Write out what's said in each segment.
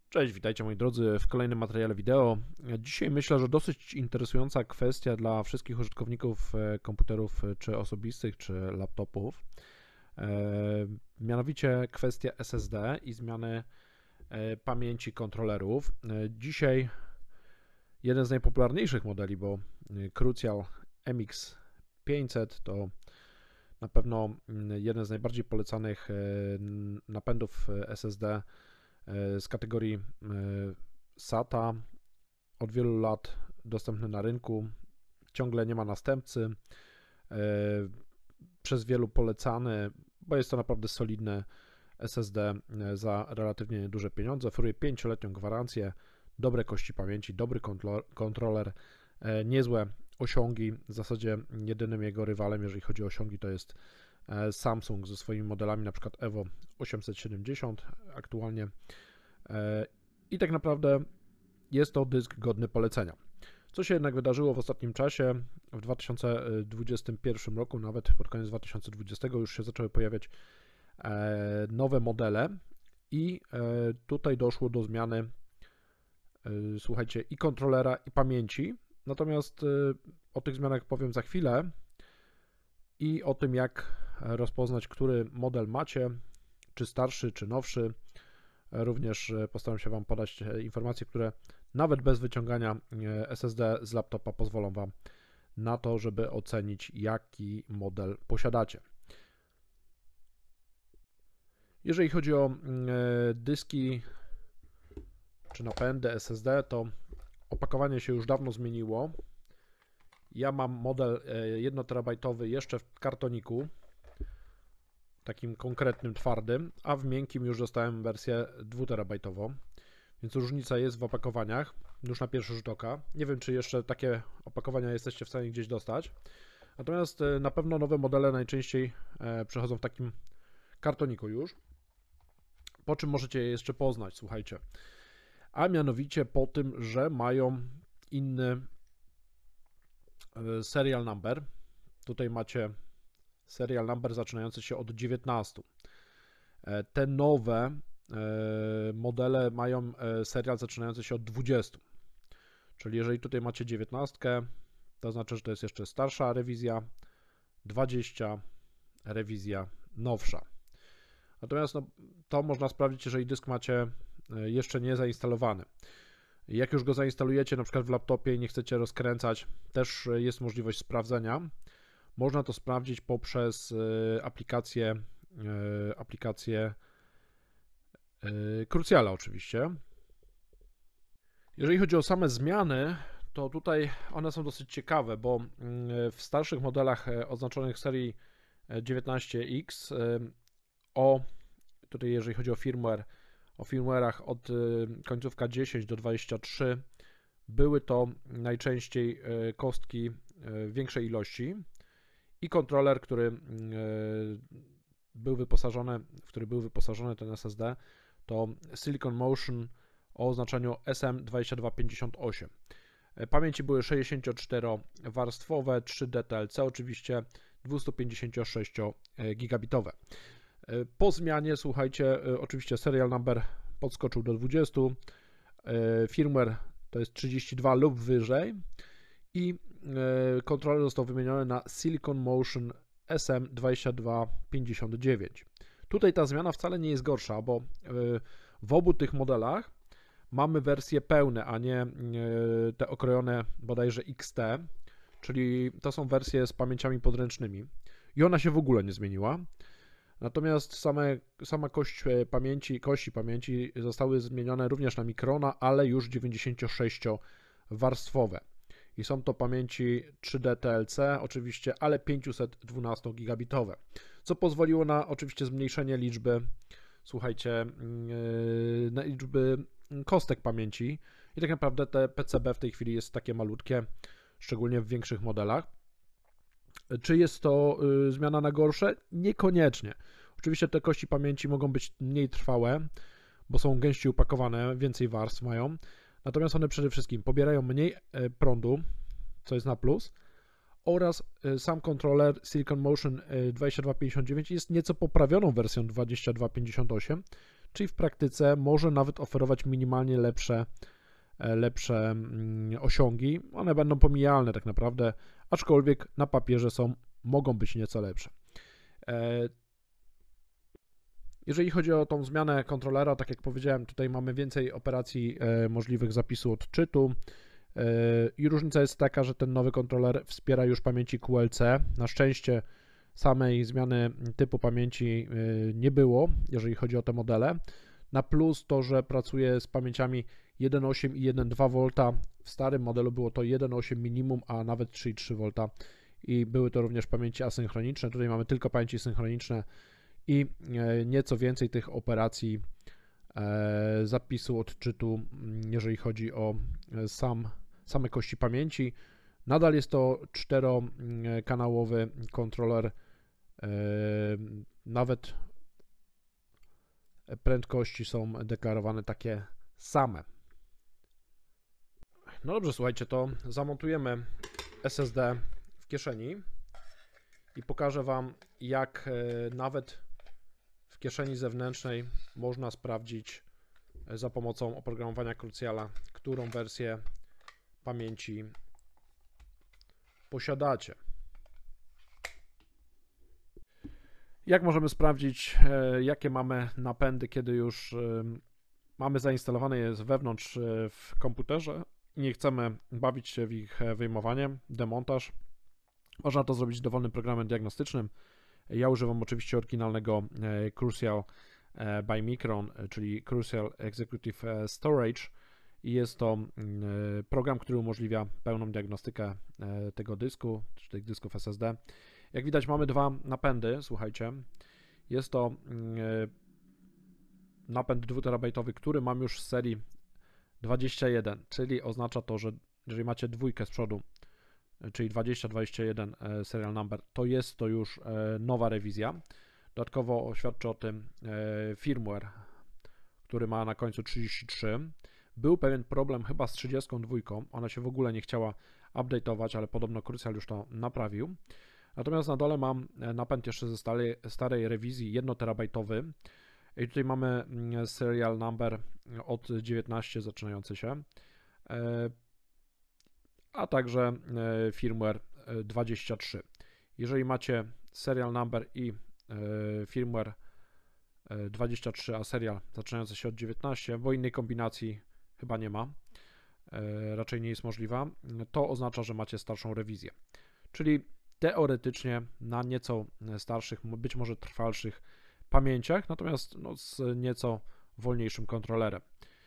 Cześć, witajcie moi drodzy w kolejnym materiale wideo. Dzisiaj myślę, że dosyć interesująca kwestia dla wszystkich użytkowników komputerów czy osobistych, czy laptopów. Mianowicie kwestia SSD i zmiany pamięci kontrolerów. Dzisiaj jeden z najpopularniejszych modeli, bo Crucial MX500 to na pewno jeden z najbardziej polecanych napędów SSD z kategorii SATA, od wielu lat dostępny na rynku, ciągle nie ma następcy, przez wielu polecany, bo jest to naprawdę solidne SSD za relatywnie duże pieniądze, oferuje 5-letnią gwarancję, dobre kości pamięci, dobry kontroler, niezłe osiągi. W zasadzie jedynym jego rywalem, jeżeli chodzi o osiągi, to jest Samsung ze swoimi modelami, na przykład Evo 870 aktualnie. I tak naprawdę jest to dysk godny polecenia. Co się jednak wydarzyło w ostatnim czasie, w 2021 roku, nawet pod koniec 2020 już się zaczęły pojawiać nowe modele i tutaj doszło do zmiany, słuchajcie, i kontrolera, i pamięci. Natomiast o tych zmianach powiem za chwilę i o tym, jak rozpoznać, który model macie, czy starszy, czy nowszy. Również postaram się Wam podać informacje, które nawet bez wyciągania SSD z laptopa pozwolą Wam na to, żeby ocenić, jaki model posiadacie. Jeżeli chodzi o dyski czy napędy SSD, to opakowanie się już dawno zmieniło. Ja mam model 1 terabajtowy jeszcze w kartoniku, takim konkretnym, twardym, a w miękkim już dostałem wersję 2 terabajtową, więc różnica jest w opakowaniach, już na pierwszy rzut oka. Nie wiem, czy jeszcze takie opakowania jesteście w stanie gdzieś dostać, natomiast na pewno nowe modele najczęściej przychodzą w takim kartoniku już. Po czym możecie je jeszcze poznać, słuchajcie, a mianowicie po tym, że mają inny serial number. Tutaj macie serial number zaczynający się od 19. Te nowe modele mają serial zaczynający się od 20. Czyli jeżeli tutaj macie 19, to znaczy, że to jest jeszcze starsza rewizja, 20 rewizja nowsza. Natomiast to można sprawdzić, jeżeli dysk macie jeszcze nie zainstalowany. Jak już go zainstalujecie na przykład w laptopie i nie chcecie rozkręcać, też jest możliwość sprawdzenia. Można to sprawdzić poprzez aplikację Cruciala oczywiście. Jeżeli chodzi o same zmiany, to tutaj one są dosyć ciekawe, bo w starszych modelach oznaczonych serii 19X tutaj jeżeli chodzi o firmware, o firmware'ach od końcówka 10 do 23 były to najczęściej kostki większej ilości i kontroler, w który był wyposażony ten SSD, to Silicon Motion o oznaczeniu SM2258. Pamięci były 64-warstwowe, 3D TLC oczywiście, 256-gigabitowe. Po zmianie, słuchajcie, oczywiście serial number podskoczył do 20, firmware to jest 32 lub wyżej i kontroler został wymieniony na Silicon Motion SM2259. Tutaj ta zmiana wcale nie jest gorsza, bo w obu tych modelach mamy wersje pełne, a nie te okrojone bodajże XT, czyli to są wersje z pamięciami podręcznymi i ona się w ogóle nie zmieniła. Natomiast sama kości pamięci zostały zmienione również na Microna, ale już 96-warstwowe. I są to pamięci 3D TLC oczywiście, ale 512-gigabitowe, co pozwoliło na oczywiście zmniejszenie liczby, słuchajcie, na liczby kostek pamięci i tak naprawdę te PCB w tej chwili jest takie malutkie, szczególnie w większych modelach. Czy jest to zmiana na gorsze? Niekoniecznie. Oczywiście te kości pamięci mogą być mniej trwałe, bo są gęściej upakowane, więcej warstw mają, natomiast one przede wszystkim pobierają mniej prądu, co jest na plus, oraz sam kontroler Silicon Motion 2259 jest nieco poprawioną wersją 2258, czyli w praktyce może nawet oferować minimalnie lepsze osiągi. One będą pomijalne tak naprawdę, aczkolwiek na papierze mogą być nieco lepsze. Jeżeli chodzi o tą zmianę kontrolera, tak jak powiedziałem, tutaj mamy więcej operacji możliwych zapisu odczytu i różnica jest taka, że ten nowy kontroler wspiera już pamięci QLC. Na szczęście samej zmiany typu pamięci nie było, jeżeli chodzi o te modele. Na plus to, że pracuje z pamięciami 1,8 i 1,2 V. W starym modelu było to 1,8 minimum, a nawet 3,3 V i były to również pamięci asynchroniczne. Tutaj mamy tylko pamięci synchroniczne i nieco więcej tych operacji zapisu odczytu, jeżeli chodzi o same kości pamięci. Nadal jest to 4-kanałowy kontroler, nawet prędkości są deklarowane takie same. No dobrze, słuchajcie, to zamontujemy SSD w kieszeni i pokażę Wam, jak nawet w kieszeni zewnętrznej można sprawdzić za pomocą oprogramowania Cruciala, którą wersję pamięci posiadacie. Jak możemy sprawdzić, jakie mamy napędy, kiedy już mamy zainstalowane je wewnątrz w komputerze i nie chcemy bawić się w ich wyjmowanie, demontaż. Można to zrobić dowolnym programem diagnostycznym. Ja używam oczywiście oryginalnego Crucial by Micron, czyli Crucial Executive Storage i jest to program, który umożliwia pełną diagnostykę tego dysku, czy tych dysków SSD. Jak widać, mamy dwa napędy, słuchajcie. Jest to napęd 2TB, który mam już z serii 21, czyli oznacza to, że jeżeli macie dwójkę z przodu, czyli 2021 serial number, to jest to już nowa rewizja. Dodatkowo świadczy o tym firmware, który ma na końcu 33. Był pewien problem chyba z 32, ona się w ogóle nie chciała update'ować, ale podobno Crucial już to naprawił. Natomiast na dole mam napęd jeszcze ze starej rewizji 1TB i tutaj mamy serial number od 19 zaczynający się, a także firmware 23. Jeżeli macie serial number i firmware 23, a serial zaczynający się od 19, bo innej kombinacji chyba nie ma, raczej nie jest możliwa, to oznacza, że macie starszą rewizję. Czyli teoretycznie na nieco starszych, być może trwalszych pamięciach, natomiast z nieco wolniejszym kontrolerem.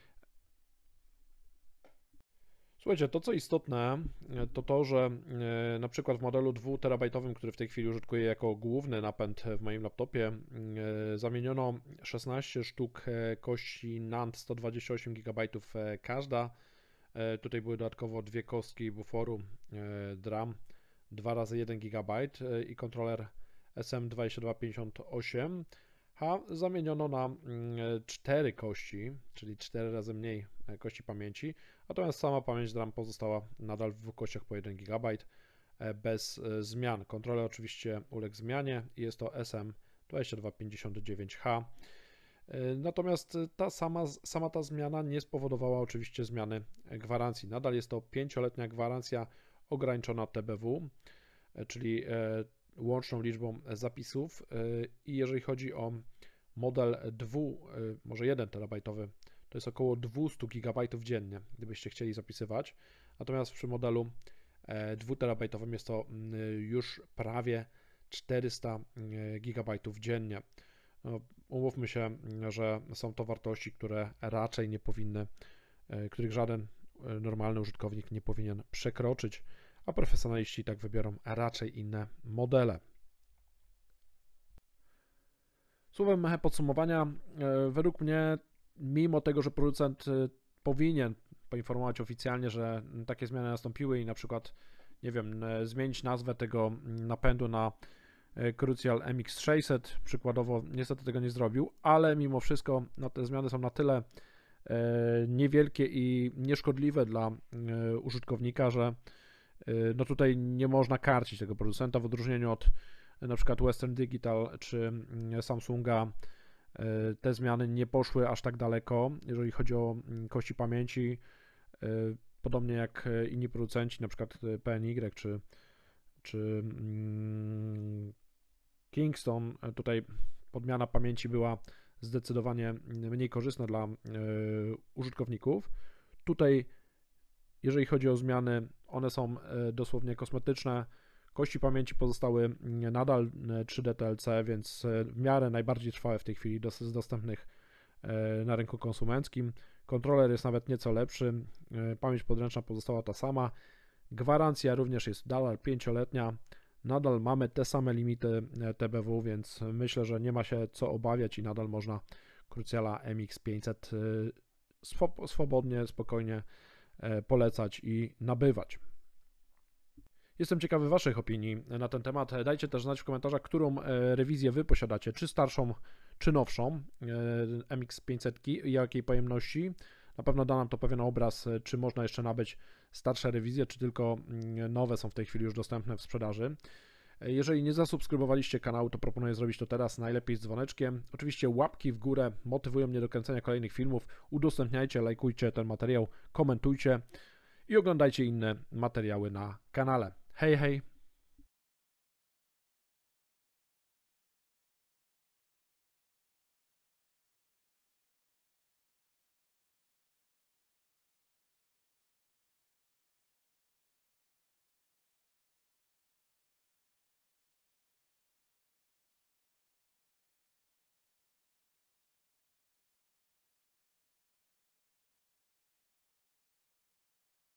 Słuchajcie, to co istotne, to to, że na przykład w modelu 2TB, który w tej chwili użytkuję jako główny napęd w moim laptopie, zamieniono 16 sztuk kości NAND 128 GB każda. Tutaj były dodatkowo dwie kostki buforu DRAM 2x1 GB i kontroler SM2258H zamieniono na 4 kości, czyli 4 razy mniej kości pamięci, natomiast sama pamięć DRAM pozostała nadal w dwóch kościach po 1 GB bez zmian. Kontroler oczywiście uległ zmianie i jest to SM2259H. Natomiast sama ta zmiana nie spowodowała oczywiście zmiany gwarancji. Nadal jest to 5-letnia gwarancja ograniczona TBW, czyli łączną liczbą zapisów i jeżeli chodzi o model może 1 terabajtowy, to jest około 200 GB dziennie, gdybyście chcieli zapisywać, natomiast przy modelu 2TB jest to już prawie 400 GB dziennie. No, umówmy się, że są to wartości, które raczej nie powinny, których żaden normalny użytkownik nie powinien przekroczyć, a profesjonaliści tak wybiorą raczej inne modele. Słowem podsumowania, według mnie, mimo tego, że producent powinien poinformować oficjalnie, że takie zmiany nastąpiły i na przykład, nie wiem, zmienić nazwę tego napędu na Crucial MX600, przykładowo, niestety tego nie zrobił, ale mimo wszystko te zmiany są na tyle niewielkie i nieszkodliwe dla użytkownika, że tutaj nie można karcić tego producenta w odróżnieniu od na przykład Western Digital czy Samsunga, te zmiany nie poszły aż tak daleko, jeżeli chodzi o kości pamięci, podobnie jak inni producenci, na przykład PNY czy Kingston. Tutaj podmiana pamięci była zdecydowanie mniej korzystna dla użytkowników. Tutaj, jeżeli chodzi o zmiany, one są dosłownie kosmetyczne. Kości pamięci pozostały nadal 3D TLC, więc w miarę najbardziej trwałe w tej chwili z dostępnych na rynku konsumenckim. Kontroler jest nawet nieco lepszy, pamięć podręczna pozostała ta sama. Gwarancja również jest nadal 5-letnia. Nadal mamy te same limity TBW, więc myślę, że nie ma się co obawiać i nadal można Cruciala MX500 swobodnie, spokojnie polecać i nabywać. Jestem ciekawy Waszych opinii na ten temat. Dajcie też znać w komentarzach, którą rewizję Wy posiadacie, czy starszą, czy nowszą MX500 i jakiej pojemności. Na pewno da nam to pewien obraz, czy można jeszcze nabyć starsze rewizje, czy tylko nowe są w tej chwili już dostępne w sprzedaży. Jeżeli nie zasubskrybowaliście kanału, to proponuję zrobić to teraz, najlepiej z dzwoneczkiem. Oczywiście łapki w górę motywują mnie do kręcenia kolejnych filmów. Udostępniajcie, lajkujcie ten materiał, komentujcie i oglądajcie inne materiały na kanale. Hej, hej!